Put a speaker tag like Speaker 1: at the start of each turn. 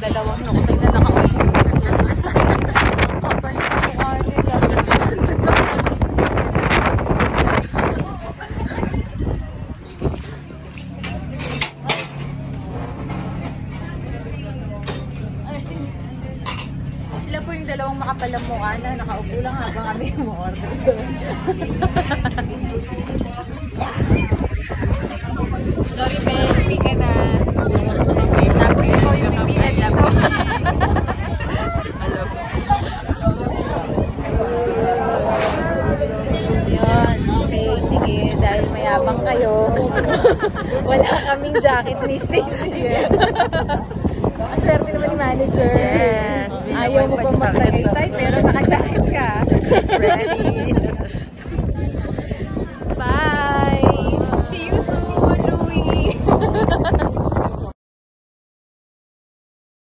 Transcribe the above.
Speaker 1: dalawang nukay na nakaupo. Kapal na mukha nila. Sila po yung dalawang makapalang mukha na nakaupo lang habang kami mo-order doon. Loribel, hindi ka na. Tapos ikaw yung pipila dito. Yun, okay, sige. Dahil mayabang kayo, wala kaming jacket ni Stacy. Maswerte naman ni manager.
Speaker 2: Yes.
Speaker 1: Ayaw mo pa magtagay tayo.